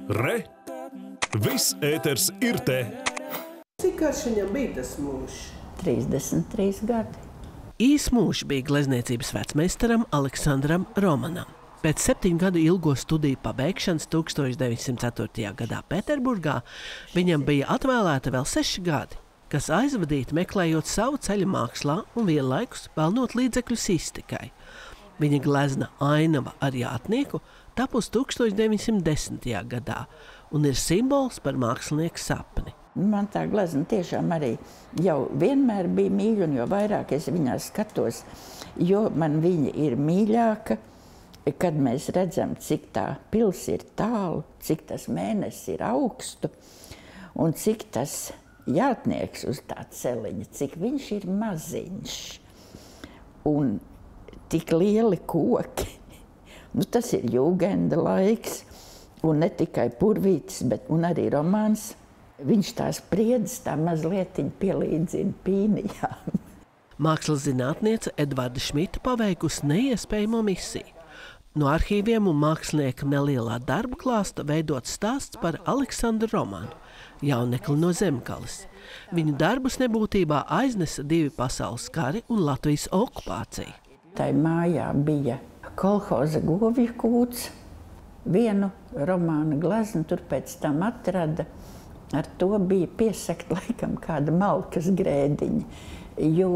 Re! Viss ēters ir te! Cik garš viņam bija tas mūžs? 33 gadi. Īs mūžs bija glezniecības vecmeistaram Aleksandram Romanam. Pēc 7 gadu ilgo studiju pabeigšanas 1904. gadā Pēterburgā viņam bija atvēlēta vēl 6 gadi, kas aizvadīti meklējot savu ceļu mākslā un vienlaikus pelnot līdzekļus iztikai. Viņa glezna ainava ar jātnieku tapusi 1910. gadā un ir simbols par mākslinieku sapni. Man tā glezna tiešām arī jau vienmēr bija mīļa, un jo vairāk es viņā skatos, jo man viņa ir mīļāka, kad mēs redzam, cik tā pils ir tālu, cik tas mēnesis ir augstu, un cik tas jātnieks uz tā celiņa, cik viņš ir maziņš, un tik lieli koki. Tas ir jūgenda laiks, un ne tikai Purvītis, bet arī romāns. Viņš tās priedes tā mazlietiņ pielīdzina pīnijām. Mākslas zinātniece Edvarda Šmita paveikusi neiespējamo misiju. No arhīviem un mākslinieka nelielā darba klāsta veidots stāsts par Aleksandru Romanu, jaunekli no Zemgales. Viņu darbus nebūtībā aiznesa 2 pasaules kari un Latvijas okupācija. Tai mājā bija kolhoza govju kūts, vienu romānu gleznu tur pēc tam atrada. Ar to bija piesakt laikam kāda malkas grēdiņa, jo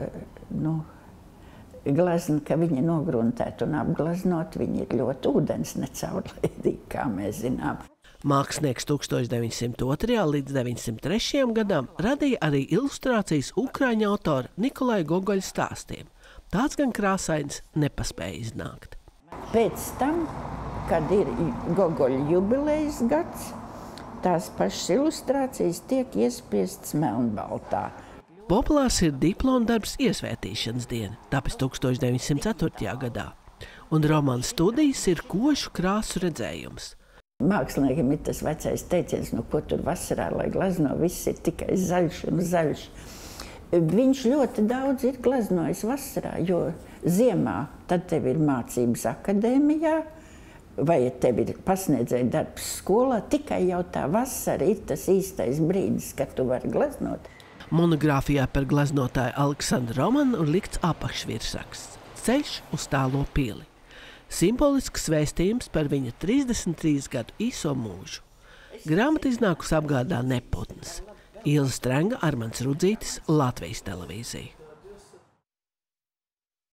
glezna, ka viņa nogruntēta un apgleznot, viņa ir ļoti ūdens necaurlaidīga, kā mēs zinām. Mākslinieks 1902. līdz 903. gadam radīja arī ilustrācijas ukraiņu autora Nikolai Gogoļa stāstiem. Tāds gan krāsains nepaspēja iznākt. Pēc tam, kad ir Gogoļa jubilejas gads, tās pašas ilustrācijas tiek iespiestas melnbaltā. Populārs ir diploma darbs iesvētīšanas diena, tāpēc 1904. gadā. Un romāna studijas ir košu krāsu redzējums. Māksliniekiem ir tas vecais teiciens, ko tur vasarā, lai glezno, viss ir tikai zaļš un zaļš. Viņš ļoti daudz ir gleznojis vasarā, jo ziemā tad tev ir mācības akadēmijā, vai tev ir pasniedzēja darbs skolā, tikai jau tā vasara ir tas īstais brīdis, kad tu vari gleznot. Monogrāfijā par gleznotāju Aleksandru Romanu likts apakšvirsraksts Ceļš uz tālo pili. Simbolisks vēstījums par viņa 33 gadu īso mūžu. Grāmata iznākusi apgādā Neputns. Ilze Strenga, Armands Rudzītis, Latvijas televīzija.